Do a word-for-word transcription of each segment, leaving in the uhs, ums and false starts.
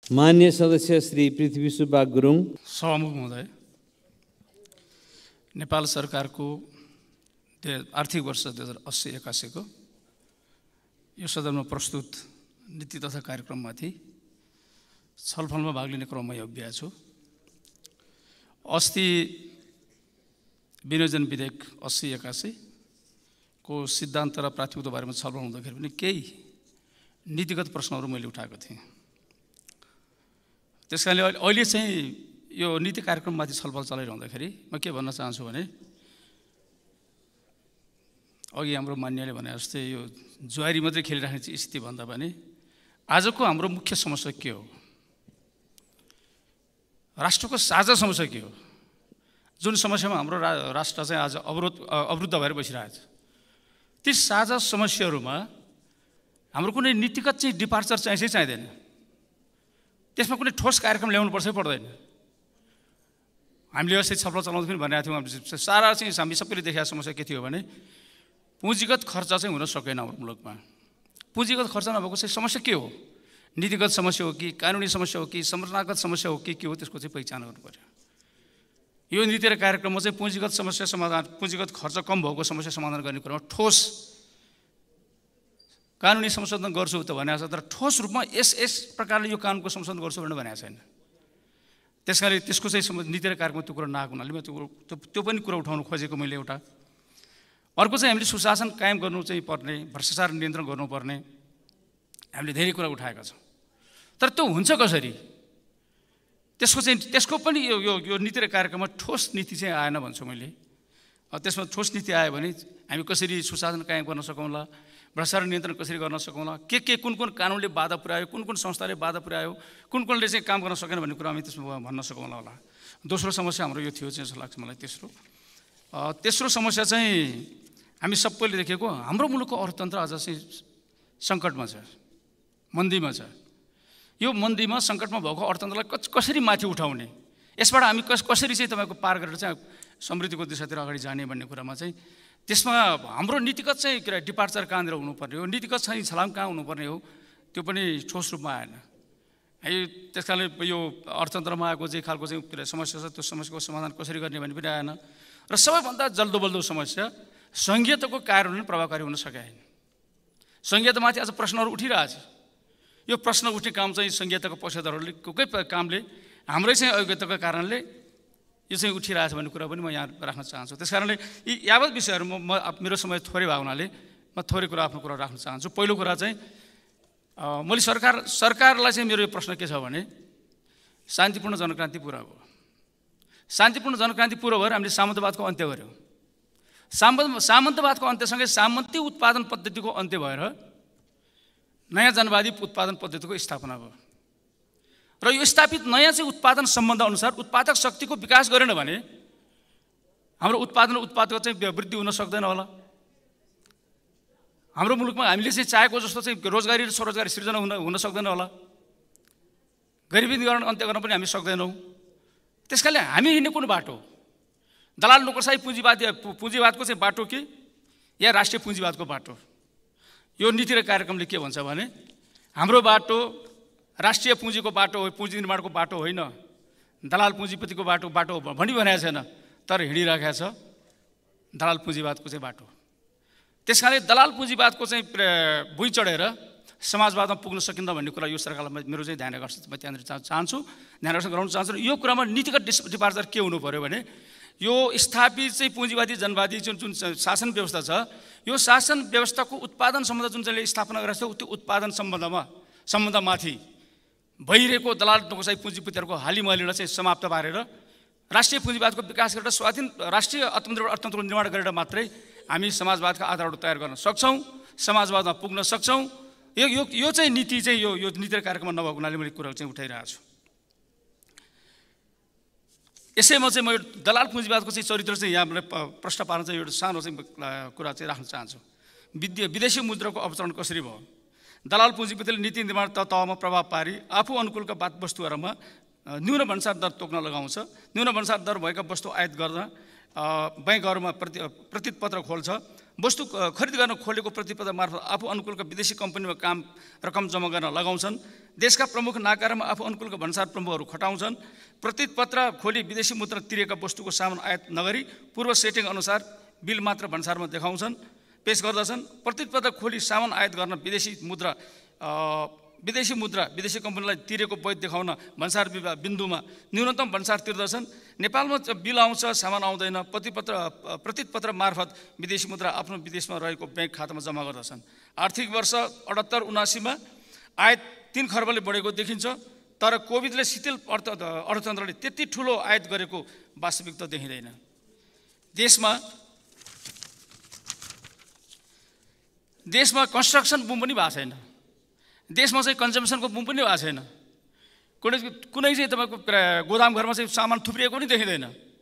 मान्य सदस्य श्री पृथ्वी सुब्बा गुरुङ, सभामुख महोदय, नेपाल सरकारको आर्थिक वर्ष दुई हजार अस्सी एकासी को यो सदनमा प्रस्तुत नीति तथा कार्यक्रममाथि छलफलमा भाग लिने क्रममा यो अभ्यास छु। अस्ति विनियोजन विधेयक अस्सी एकासी को सिद्धान्त र प्राथमिकता बारेमा छलफल हुँदाखेरि पनि केही नीतिगत प्रश्नहरू मैले उठाएको थिएँ। त्यसकारणले अहिले चाहिँ यो नीति कार्यक्रममाथि छलफल चलाइरहँदाखेरि म के भन्न चाहन्छु भने अघि हाम्रो मान्यले भने जस्तै यो जुवारी मात्रै खेलिराख्ने स्थिति भन्दा पनि आजको हाम्रो मुख्य समस्या के हो, राष्ट्रको साझा समस्या के हो, जुन समस्यामा हाम्रो राष्ट्र चाहिँ आज अवरोध अवरुद्ध भएर बसिरहेको छ, ती साझा समस्याहरूमा हाम्रो कुनै नीतिगत चाहिँ डिपार्चर चाहिँ चाहिँ चाहिँदैन, त्यसमा कुनै ठोस कार्यक्रम ल्याउनु पर्छ पर्दैन। हामीले यसै छलफल चलाउँदा पनि भनेको थियौँ, सारा चाहिँ हामी सबैले देखेको समस्या के थियो भने पुँजीगत खर्च चाहिँ हुन सकेन हाम्रो मुलुकमा। पुँजीगत खर्च नभएको चाहिँ समस्या के हो, नीतिगत समस्या हो कि कानुनी समस्या हो कि संरचनागत समस्या हो कि के हो, त्यसको चाहिँ पहिचान गर्नु पर्यो। यो नीति र कार्यक्रममा चाहिँ पुँजीगत समस्या समाधान, पुँजीगत खर्च कम भएको समस्या समाधान गर्ने कुरामा ठोस कानुनी संशोधन गर्छु त भनेको छ, तर ठोस रूपमा यस यस प्रकारले यो कानुनको संशोधन गर्छु भनेर भनेको छैन। त्यसकारण त्यसको चाहिँ नीति र कार्यक्रममा त्यो कुरा नआएको हुनाले म त्यो त्यो पनि कुरा उठाउनु खोजेको मैले एउटा। अर्को चाहिँ हामीले सुशासन कायम गर्नु चाहिँ पर्ने, भ्रष्टाचार नियन्त्रण गर्नुपर्ने, हामीले धेरै कुरा उठाएका छौँ। तर त्यो हुन्छ कसरी, त्यसको चाहिँ त्यसको पनि यो यो यो नीति र कार्यक्रममा ठोस नीति चाहिँ आएन भन्छु मैले। त्यसमा ठोस नीति आयो भने हामी कसरी सुशासन कायम गर्न सकौँला, भ्रष्टाचार नियन्त्रण कसरी गर्न सकौँला, के के कुन कुन कानुनले बाधा पुर्यायो, कुन कुन संस्थाले बाधा पुर्यायो, कुन कुनले चाहिँ काम गर्न सकेन भन्ने कुरा हामी त्यसमा भन्न सकौँला होला। दोस्रो समस्या हाम्रो यो थियो चाहिँ जस्तो लाग्छ मलाई। तेस्रो तेस्रो समस्या चाहिँ हामी सबैले देखेको, हाम्रो मुलुकको अर्थतन्त्र आज चाहिँ सङ्कटमा छ, मन्दीमा छ। यो मन्दीमा सङ्कटमा भएको अर्थतन्त्रलाई कसरी माथि उठाउने, यसबाट हामी कस कसरी चाहिँ तपाईँको पार गरेर चाहिँ समृद्धिको दिशातिर अगाडि जाने भन्ने कुरामा चाहिँ त्यसमा हाम्रो नीतिगत चाहिँ के अरे डिपार्चर कहाँनिर हुनुपर्ने हो, नीतिगत चाहिँ छलाङ कहाँ हुनुपर्ने हो, त्यो पनि ठोस रूपमा आएन। है त्यस कारणले यो अर्थतन्त्रमा आएको जे खालको चाहिँ के अरे समस्या छ, त्यो समस्याको समाधान कसरी गर्ने भन्ने पनि आएन। र सबैभन्दा जल्दो बल्दो समस्या सङ्घीयताको कार्यान्वयन प्रभावकारी हुन सकेन। सङ्घीयतामाथि आज प्रश्नहरू उठिरहेछ। यो प्रश्न उठ्ने काम चाहिँ सङ्घीयताको पक्षधरहरूले कोही कामले हाम्रै चाहिँ अयोग्यताको कारणले यो चाहिँ उठिरहेछ भन्ने कुरा पनि म यहाँ राख्न चाहन्छु। त्यस कारणले यी यावत विषयहरू म मेरो समय थोरै भएको हुनाले म थोरै कुरा आफ्नो कुरा राख्न चाहन्छु। पहिलो कुरा चाहिँ मैले सरकार सरकारलाई चाहिँ मेरो यो प्रश्न के छ भने शान्तिपूर्ण जनक्रान्ति पुरा भयो। शान्तिपूर्ण जनक्रान्ति पुरा भएर हामीले सामन्तवादको अन्त्य गऱ्यौँ। सामन्त सामन्तवादको अन्त्यसँगै सामन्ती उत्पादन पद्धतिको अन्त्य भएर नयाँ जनवादी उत्पादन पद्धतिको स्थापना भयो। र यो स्थापित नयाँ चाहिँ उत्पादन सम्बन्ध अनुसार उत्पादक शक्तिको विकास गरेन भने हाम्रो उत्पादन उत्पादको चाहिँ वृद्धि हुन सक्दैन होला। हाम्रो मुलुकमा हामीले चाहिँ चाहेको जस्तो चाहिँ रोजगारी र स्वरोजगारी सृजना हुन हुन सक्दैन होला। गरिबी निवारण अन्त्य गर्न पनि हामी सक्दैनौँ। त्यसकारणले हामी हिँड्ने कुन बाटो, दलाल नोकरशाही पुँजीवादी पुँजीवादको चाहिँ बाटो कि या राष्ट्रिय पुँजीवादको बाटो? यो नीति र कार्यक्रमले के भन्छ भने हाम्रो बाटो राष्ट्रिय पुँजीको बाटो हो, पुँजी निर्माणको बाटो होइन, दलाल पुँजीपतिको बाटो बाटो भनी भनेको छैन, तर हिँडिरहेको छ दलाल पुँजीवादको चाहिँ बाटो। त्यस कारणले दलाल पुँजीवादको चाहिँ भुइँ चढेर समाजवादमा पुग्न सकिन्न भन्ने कुरा यो सरकारलाई मेरो चाहिँ ध्यान आकर्षण म त्यहाँनिर चाहन्छु ध्यान आकर्षण गराउन चाहन्छु। र यो कुरामा नीतिगत डिपार्चर के हुनु पऱ्यो भने यो स्थापित चाहिँ पुँजीवादी जनवादी जुन जुन शासन व्यवस्था छ, यो शासन व्यवस्थाको उत्पादन सम्बन्ध जुन चाहिँ स्थापना गरेको छ त्यो उत्पादन सम्बन्धमा सम्बन्धमाथि भइरहेको दलाल नोकरशाही पुँजीपतिहरूको हालिमहलीलाई चाहिँ समाप्त पारेर राष्ट्रिय पुँजीवादको विकास गरेर स्वाधीन राष्ट्रिय अर्थतन्त्र अर्थतन्त्रको निर्माण गरेर मात्रै हामी समाजवादका आधारहरू तयार गर्न सक्छौँ, समाजवादमा पुग्न सक्छौँ। यो यो यो चाहिँ नीति चाहिँ यो यो नीति कार्यक्रममा नभएको हुनाले मैले कुरा चाहिँ उठाइरहेको छु। यसैमा चाहिँ म यो दलाल पुँजीवादको चाहिँ चरित्र चाहिँ यहाँलाई प्रश्न पार्न चाहिँ एउटा सानो चाहिँ कुरा चाहिँ राख्न चाहन्छु। विद्य विदेशी मुद्राको अवतरण कसरी भयो? दलाल पुँजीपतिले नीति निर्माण तहमा प्रभाव पारी आफू अनुकूलका बात वस्तुहरूमा न्यून भन्सार दर तोक्न लगाउँछ। न्यून भन्सार दर भएका वस्तु आयात गर्न ब्याङ्कहरूमा प्रति प्रतिपत्र खोल्छ वस्तु खरिद गर्न खोलेको प्रतिपत्र मार्फत आफू अनुकूलका विदेशी कम्पनीमा काम रकम जम्मा गर्न लगाउँछन्। देशका प्रमुख नाकारमा आफू अनुकूलका भन्सार प्रमुखहरू खटाउँछन्। प्रतिपत्र खोली विदेशी मुद्रा तिरेका वस्तुको सामान आयात नगरी पूर्व सेटिङ अनुसार बिल मात्र भन्सारमा देखाउँछन् पेश गर्दछन्। प्रतिपत्र खोली सामान आयात गर्न विदेशी मुद्रा विदेशी मुद्रा विदेशी कम्पनीलाई तिरेको वैध देखाउन भन्सार बिन्दुमा न्यूनतम भन्सार तिर्दछन्। नेपालमा बिल आउँछ सामान आउँदैन। प्रतिपत्र प्रतिपत्र मार्फत विदेशी मुद्रा आफ्नो विदेशमा रहेको ब्याङ्क खातामा जम्मा गर्दछन्। आर्थिक वर्ष अठहत्तर उनासीमा आयात तीन खर्बले बढेको देखिन्छ, तर कोभिडले शिथिल अर्थ अर्थतन्त्रले त्यति ठुलो आयात गरेको वास्तविकता देखिँदैन। देशमा देशमा कन्स्ट्रक्सन बुम पनि भएको छैन। देशमा चाहिँ कन्जम्सनको बुम पनि भएको छैन। कुनै कुनै चाहिँ तपाईँको गोदाम घरमा चाहिँ सामान थुप्रिएको पनि देखिँदैन।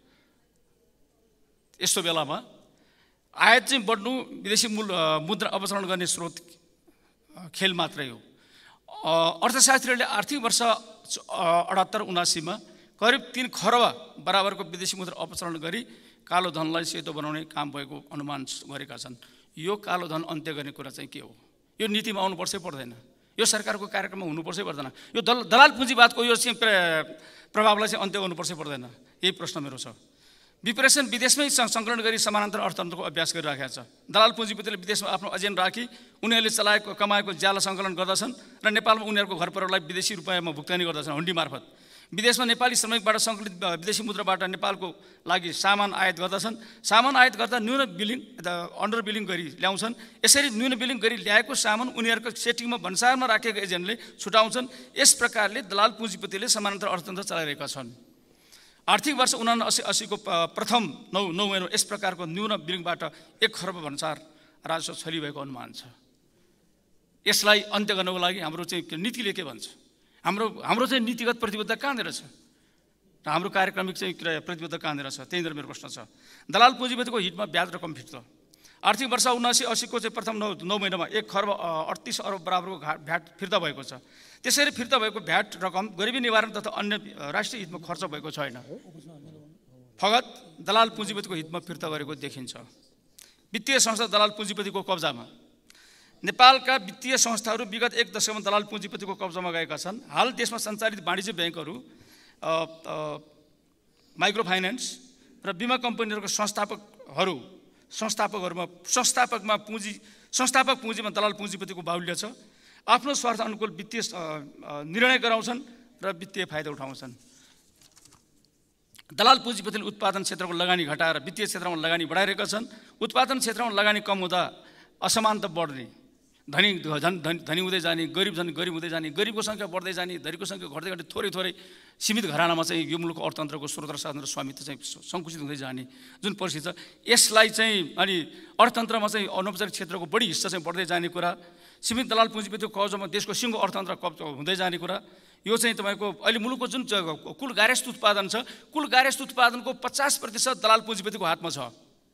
यस्तो बेलामा आयात चाहिँ बढ्नु विदेशी मूल मुद्रा अपचरण गर्ने स्रोत खेल मात्रै हो। अर्थशास्त्रीहरूले आर्थिक वर्ष अठहत्तर उनासीमा करिब तीन खरब बराबरको विदेशी मुद्रा अपचरण गरी कालो धनलाई सेतो बनाउने काम भएको अनुमान गरेका छन्। यो कालो धन अन्त्य गर्ने कुरा चाहिँ के हो? यो नीतिमा आउनुपर्छै पर्दैन? यो सरकारको कार्यक्रममा हुनुपर्छै पर्दैन? यो दल दलाल पुँजीवादको यो चाहिँ प्रभावलाई चाहिँ अन्त्य गर्नुपर्छै पर्दैन? यही प्रश्न मेरो छ। विप्रेसन विदेशमै सङ्कलन गरी समानान्तर अर्थतन्त्रको अभ्यास गरिराखेका छ। दलाल पुँजीपतिले विदेशमा आफ्नो अध्ययन राखी उनीहरूले चलाएको कमाएको ज्याला सङ्कलन गर्दछन् र नेपालमा उनीहरूको घर परिवारलाई विदेशी रुपियाँमा भुक्तानी गर्दछन् हुन्डी मार्फत। विदेशमा नेपाली श्रमिकबाट सङ्कलित विदेशी मुद्राबाट नेपालको लागि सामान आयात गर्दछन्। सामान आयात गर्दा न्यून बिलिङ अन्डर बिलिङ गरी ल्याउँछन्। यसरी न्यून बिलिङ गरी ल्याएको सामान उनीहरूको सेटिङमा भन्सारमा राखेको एजेन्टले छुटाउँछन्। यस प्रकारले दलाल पुँजीपतिले समानान्तर अर्थतन्त्र चलाइरहेका छन्। आर्थिक वर्ष उनासी अस्सीको प्रथम नौ नौ महिना यस प्रकारको न्यून बिलिङबाट एक खरब भन्सार राजस्व छलिरहेको अनुमान छ। यसलाई अन्त्य गर्नको लागि हाम्रो चाहिँ नीतिले के भन्छ? हाम्रो हाम्रो चाहिँ नीतिगत प्रतिबद्धता कहाँनिर छ र हाम्रो कार्यक्रमिक चाहिँ प्रतिबद्धता कहाँनिर छ? त्यहीँनिर मेरो प्रश्न छ। दलाल पुँजीपतिको हितमा ब्याज रकम फिर्ता। आर्थिक वर्ष उनासी अस्सीको चाहिँ प्रथम नौ नौ महिनामा एक खरब अडतिस अरब बराबरको भ्याट फिर्ता भएको छ। त्यसरी फिर्ता भएको भ्याट रकम गरिबी निवारण तथा अन्य राष्ट्रिय हितमा खर्च भएको छैन, फगत दलाल पुँजीपतिको हितमा फिर्ता गरेको देखिन्छ। वित्तीय संस्था दलाल पुँजीपतिको कब्जामा। नेपालका वित्तीय संस्थाहरू विगत एक दशकमा दलाल पुँजीपतिको कब्जामा गएका छन्। हाल देशमा सञ्चालित वाणिज्य ब्याङ्कहरू, माइक्रो फाइनेन्स र बिमा कम्पनीहरूको संस्थापकहरू संस्थापकहरूमा संस्थापकमा पुँजी संस्थापक पुँजीमा दलाल पुँजीपतिको बाहुल्य छ। आफ्नो स्वार्थ अनुकूल वित्तीय निर्णय गराउँछन् र वित्तीय फाइदा उठाउँछन्। दलाल पुँजीपतिले उत्पादन क्षेत्रको लगानी घटाएर वित्तीय क्षेत्रमा लगानी बढाइरहेका छन्। उत्पादन क्षेत्रमा लगानी कम हुँदा असमानता बढ्ने, धनी झन् धनी धनी हुँदै जाने, गरिब झन् गरिब हुँदै जाने, गरिबको सङ्ख्या बढ्दै जाने, धनीको सङ्ख्या घट्दै घट्दै थोरै थोरै सीमित घरानामा चाहिँ यो मुलुकको अर्थतन्त्रको स्रोत र साधन र स्वामित्व चाहिँ सङ्कुचित हुँदै जाने जुन परिस्थिति छ, यसलाई चाहिँ अनि अर्थतन्त्रमा चाहिँ अनौपचारिक क्षेत्रको बढी हिस्सा चाहिँ बढ्दै जाने कुरा, सीमित दलाल पुँजीपतिको कब्जामा देशको सिङ्गो अर्थतन्त्र कब्जा हुँदै जाने कुरा, यो चाहिँ तपाईँको अहिले मुलुकको जुन कुल गार्हस्थ्य उत्पादन छ, कुल गार्हस्थ्य उत्पादनको पचास प्रतिशत दलाल पुँजीपतिको हातमा छ।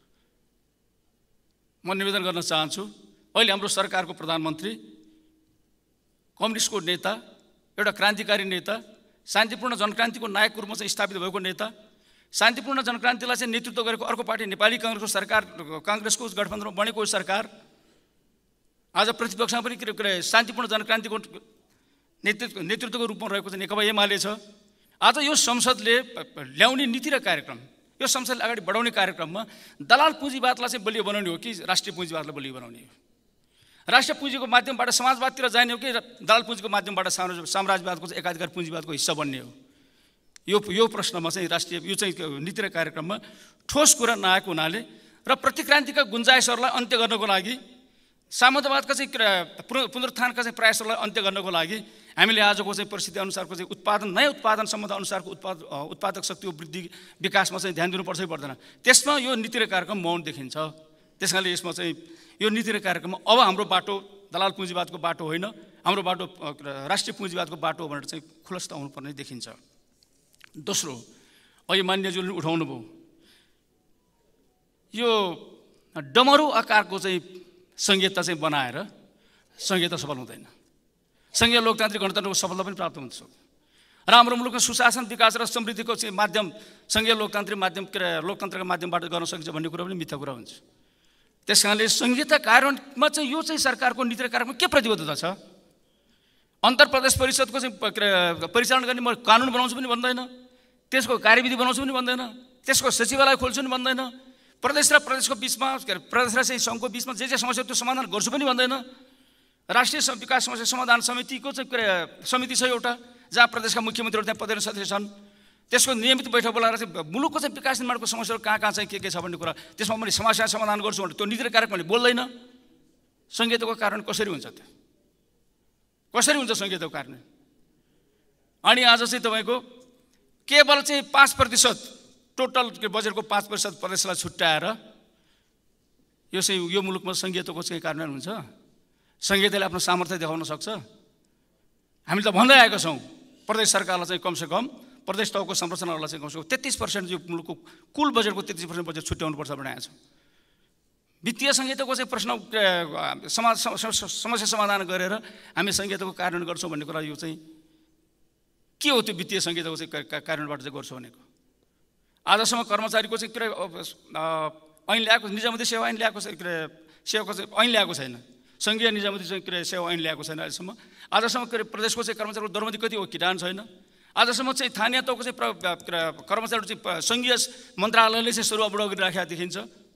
म निवेदन गर्न चाहन्छु, अहिले हाम्रो सरकारको प्रधानमन्त्री, कम्युनिस्टको नेता, एउटा क्रान्तिकारी नेता, शान्तिपूर्ण जनक्रान्तिको नायकको रूपमा चाहिँ स्थापित भएको नेता, शान्तिपूर्ण जनक्रान्तिलाई चाहिँ नेतृत्व गरेको अर्को पार्टी नेपाली काङ्ग्रेसको सरकार, काङ्ग्रेसको गठबन्धनमा बनेको सरकार आज प्रतिपक्षमा पनि के शान्तिपूर्ण जनक्रान्तिको नेतृत्व नेतृत्वको रूपमा रहेको चाहिँ नेकपा एमाले छ। आज यो संसदले ल्याउने नीति र कार्यक्रम, यो संसदले अगाडि बढाउने कार्यक्रममा दलाल पुँजीवादलाई चाहिँ बलियो बनाउने हो कि राष्ट्रिय पुँजीवादलाई बलियो बनाउने हो? राष्ट्रिय पुँजीको माध्यमबाट समाजवादतिर जाने हो कि दलाल पुँजीको माध्यमबाट साम्राज्यवादको चाहिँ एकाधिकार पुँजीवादको हिस्सा बन्ने हो? यो यो प्रश्नमा चाहिँ राष्ट्रिय यो चाहिँ नीति र कार्यक्रममा ठोस कुरा नआएको हुनाले र प्रतिक्रान्तिका गुन्जाइसहरूलाई अन्त्य गर्नको लागि, सामन्तवादका चाहिँ पुनरुत्थानका चाहिँ प्रयासहरूलाई अन्त्य गर्नको लागि हामीले आजको चाहिँ परिस्थिति अनुसारको चाहिँ उत्पादन नयाँ उत्पादन सम्बन्ध अनुसारको उत्पाद उत्पादक शक्तिको वृद्धि विकासमा चाहिँ ध्यान दिनुपर्छै पर्दैन? त्यसमा यो नीति र कार्यक्रम मौन देखिन्छ। त्यस कारणले यसमा चाहिँ यो नीति र कार्यक्रममा अब हाम्रो बाटो दलाल पुँजीवादको बाटो होइन, हाम्रो बाटो राष्ट्रिय पुँजीवादको बाटो भनेर चाहिँ खुलस्त हुनुपर्ने देखिन्छ। दोस्रो, अहिले मान्यज्यूले उठाउनु भयो, यो डमरू आकारको चाहिँ संहिता चाहिँ बनाएर संहिता सफल हुँदैन। सङ्घीय लोकतान्त्रिक गणतन्त्रको सफलता पनि प्राप्त हुन सक्छ र हाम्रो मुलुकमा सुशासन विकास र समृद्धिको चाहिँ माध्यम सङ्घीय लोकतान्त्रिक माध्यम के लोकतन्त्रका माध्यमबाट गर्न सकिन्छ भन्ने कुरा पनि मिथ्या कुरा हुन्छ। त्यस कारणले संहिता कार्यान्वयनमा चाहिँ यो चाहिँ सरकारको नीति र कार्यक्रममा के प्रतिबद्धता छ? अन्तर प्रदेश परिषदको चाहिँ परिचालन गर्ने म कानुन बनाउँछु पनि भन्दैन, त्यसको कार्यविधि बनाउँछु पनि भन्दैन, त्यसको सचिवालय खोल्छु पनि भन्दैन, प्रदेश र प्रदेशको बिचमा प्रदेश र चाहिँ सङ्घको बिचमा जे जे समस्या त्यो समाधान गर्छु पनि भन्दैन। राष्ट्रिय विकास समस्या समाधान समितिको चाहिँ समिति छ एउटा, जहाँ प्रदेशका मुख्यमन्त्रीहरू त्यहाँ पदेन सदस्य छन्। त्यसको नियमित बैठक बोलाएर चाहिँ मुलुकको चाहिँ विकास निर्माणको समस्याहरू कहाँ कहाँ चाहिँ के के छ भन्ने कुरा, त्यसमा मैले समस्या समाधान गर्छु भने त्यो नीति र कार्यक्रमले बोल्दैन। संहिताको कारण कसरी हुन्छ त? कसरी हुन्छ संहिताको कारण? अनि आज चाहिँ तपाईँको केवल चाहिँ पाँच प्रतिशत टोटल बजेटको पाँच प्रतिशत प्रदेशलाई छुट्याएर यो चाहिँ यो मुलुकमा संहिताको चाहिँ कार्यान्वयन हुन्छ? संहिताले आफ्नो सामर्थ्य देखाउन सक्छ? हामीले त भन्दै आएका छौँ प्रदेश सरकारलाई चाहिँ कमसेकम प्रदेश तहको संरचनाहरूलाई चाहिँ कमसेकम तेत्तिस पर्सेन्ट यो मुलुकको कुल बजेटको तेत्तिस पर्सेन्ट बजेट छुट्याउनुपर्छ बनाएको छ। वित्तीय संहिताको चाहिँ प्रश्न समाज समस्या समाधान गरेर हामी संहिताको कार्यान्वयन गर्छौँ भन्ने कुरा यो चाहिँ के हो? त्यो वित्तीय संहिताको चाहिँ कार्यान्वयनबाट चाहिँ गर्छौँ भनेको आजसम्म कर्मचारीको चाहिँ के ऐन ल्याएको, निजामती सेवा ऐन ल्याएको चाहिँ के सेवाको चाहिँ ऐन ल्याएको छैन, सङ्घीय निजामती चाहिँ के सेवा ऐन ल्याएको छैन अहिलेसम्म। आजसम्म के प्रदेशको चाहिँ कर्मचारीको दरमती कति हो किटान छैन। आजसम्म चाहिँ स्थानीय तहको चाहिँ कर्मचारीहरू चाहिँ सङ्घीय मन्त्रालयले चाहिँ सरुवाबुडा गरिराखेको देखिन्छ।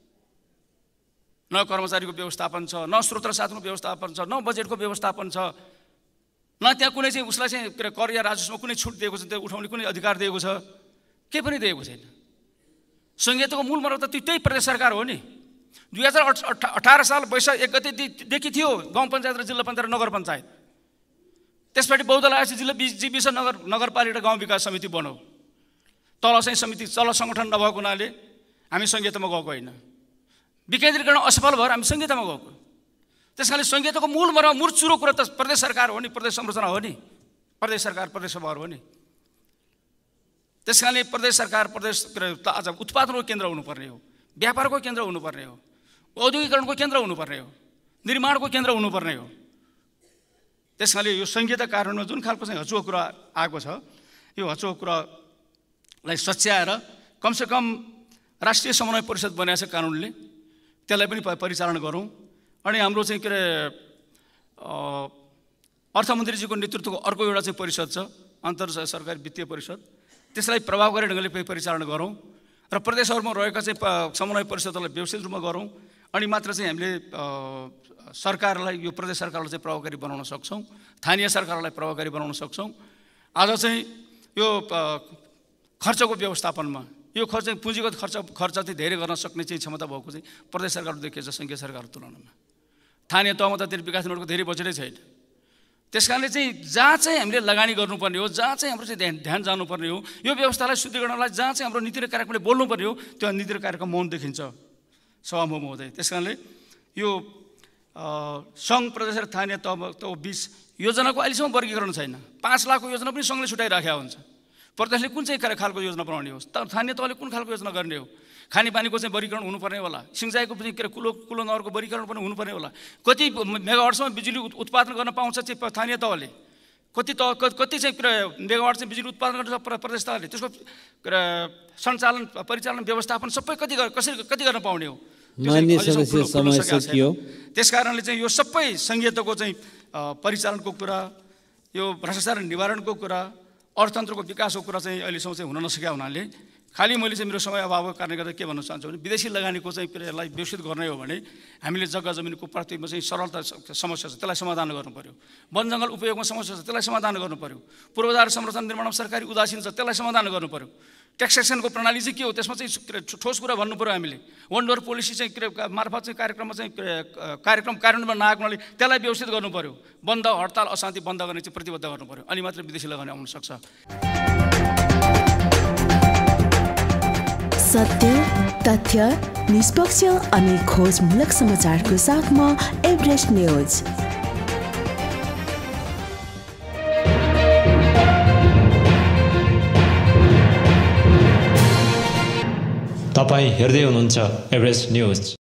न कर्मचारीको व्यवस्थापन छ, न स्रोत साधनको व्यवस्थापन छ, न बजेटको व्यवस्थापन छ, न त्यहाँ कुनै चाहिँ उसलाई चाहिँ कर या राजस्वमा कुनै छुट दिएको छ, त्यो उठाउने कुनै अधिकार दिएको छ, केही पनि दिएको छैन। संहिताको मूल मर्म त त्यही प्रदेश सरकार हो नि। दुई हजार अठार साल वैशाख एक गतेदेखि थियो गाउँ पञ्चायत र जिल्ला पञ्चायत र नगर पञ्चायत। त्यसपछि बहुदल आएपछि जिल्ला जीविस नगर नगरपालिका गाउँ विकास समिति बनाऊ। तल चाहिँ समिति तल सङ्गठन नभएको हुनाले हामी संहितामा गएको होइन। विकेन्द्रीकरण असफल भएर हामी संहितामा गएको। त्यस कारणले संहिताको मूल मर्म मूल चुरो कुरा त प्रदेश सरकार हो नि, प्रदेश संरचना हो नि, प्रदेश सरकार प्रदेश सभाहरू हो नि। त्यस कारणले प्रदेश सरकार प्रदेश त आज उत्पादनको केन्द्र हुनुपर्ने हो, व्यापारको केन्द्र हुनुपर्ने हो, औद्योगिकरणको केन्द्र हुनुपर्ने हो, निर्माणको केन्द्र हुनुपर्ने हो। त्यस कारणले यो संहिता कार्यान्वयनमा जुन खालको चाहिँ हचुको कुरा आएको छ, यो हचुको कुरालाई सच्याएर कमसेकम राष्ट्रिय समन्वय परिषद बनाएको छ कानुनले, त्यसलाई पनि परिचालन गरौँ। अनि हाम्रो चाहिँ के अरे अर्थमन्त्रीजीको नेतृत्वको अर्को एउटा चाहिँ परिषद छ, अन्तर सरकारी वित्तीय परिषद, त्यसलाई प्रभावकारी ढङ्गले परिचालन गरौँ र प्रदेशहरूमा रहेका चाहिँ समन्वय परिषदहरूलाई व्यवस्थित रूपमा गरौँ। अनि मात्र चाहिँ हामीले सरकारलाई यो प्रदेश सरकारलाई चाहिँ प्रभावकारी बनाउन सक्छौँ, स्थानीय सरकारलाई प्रभावकारी बनाउन सक्छौँ। आज चाहिँ यो खर्चको व्यवस्थापनमा यो खर्च पुँजीगत खर्च खर्च चाहिँ धेरै गर्न सक्ने चाहिँ क्षमता भएको चाहिँ प्रदेश सरकार देखिएको छ सङ्घीय सरकारको तुलनामा। स्थानीय तहमा त त्यो विकास निर्माणको धेरै बजेटै छैन। त्यस कारणले चाहिँ जहाँ चाहिँ हामीले लगानी गर्नुपर्ने हो, जहाँ चाहिँ हाम्रो चाहिँ ध्यान ध्यान जानुपर्ने हो, यो व्यवस्थालाई शुद्धिकरणलाई जहाँ चाहिँ हाम्रो नीति र कार्यक्रमले बोल्नुपर्ने हो, त्यो नीति र कार्यक्रम मौन देखिन्छ सभामुख महोदय। त्यस कारणले यो सङ्घ प्रदेश र स्थानीय तह तह बिच योजनाको अहिलेसम्म वर्गीकरण छैन। पाँच लाखको योजना पनि सङ्घले छुट्याइराखेको हुन्छ। प्रदेशले कुन चाहिँ खालको योजना बनाउने हो, स्थानीय तहले कुन खालको योजना गर्ने हो, खानेपानीको चाहिँ वर्गीकरण हुनुपर्ने होला, सिँचाइको पनि के अरे कुलो कुलो नहरको वर्गीकरण पनि हुनुपर्ने होला, कति मेगावाटसम्म बिजुली उत्पादन गर्न पाउँछ चाहिँ स्थानीय तहले, कति तह कति चाहिँ मेगावाट चाहिँ बिजुली उत्पादन गर्न प्रदेश तहले, त्यसको सञ्चालन परिचालन व्यवस्थापन सबै कति कसरी कति गर्न पाउने हो। त्यस कारणले चाहिँ यो सबै संहिताको चाहिँ परिचालनको कुरा, यो भ्रष्टाचार निवारणको कुरा, अर्थतन्त्रको विकासको कुरा चाहिँ अहिलेसम्म चाहिँ हुन नसकेका हुनाले खालि मैले चाहिँ मेरो समय अभावको कारणले गर्दा के भन्न चाहन्छु भने विदेशी लगानीको चाहिँ यसलाई व्यवस्थित गर्ने हो भने हामीले जग्गा जमिनको प्राप्तिमा चाहिँ सरलता समस्या छ, त्यसलाई समाधान गर्नु पर्यो। वन जङ्गल उपयोगमा समस्या छ, त्यसलाई समाधान गर्नु पर्यो। पूर्वाधार संरचना निर्माणमा सरकारी उदासीन छ, त्यसलाई समाधान गर्नु पर्यो। ट्याक्सेसनको प्रणाली चाहिँ के हो, त्यसमा चाहिँ ठोस कुरा भन्नु पर्यो हामीले। वन डोर पोलिसी चाहिँ के मार्फत चाहिँ कार्यक्रममा चाहिँ कार्यक्रम कार्यान्वयनमा नआएको हुनाले त्यसलाई व्यवस्थित गर्नु पर्यो। बन्द हडताल अशान्ति बन्द गर्ने चाहिँ प्रतिबद्ध गर्नु पर्यो, अनि मात्र विदेशी लगानी आउन सक्छ। सत्य, तथ्य, निष्पक्ष अनि खोजमूलक समाचारको साथमा एभरेस्ट न्यूज। तपाईं हेर्दै हुनुहुन्छ एभरेस्ट न्यूज।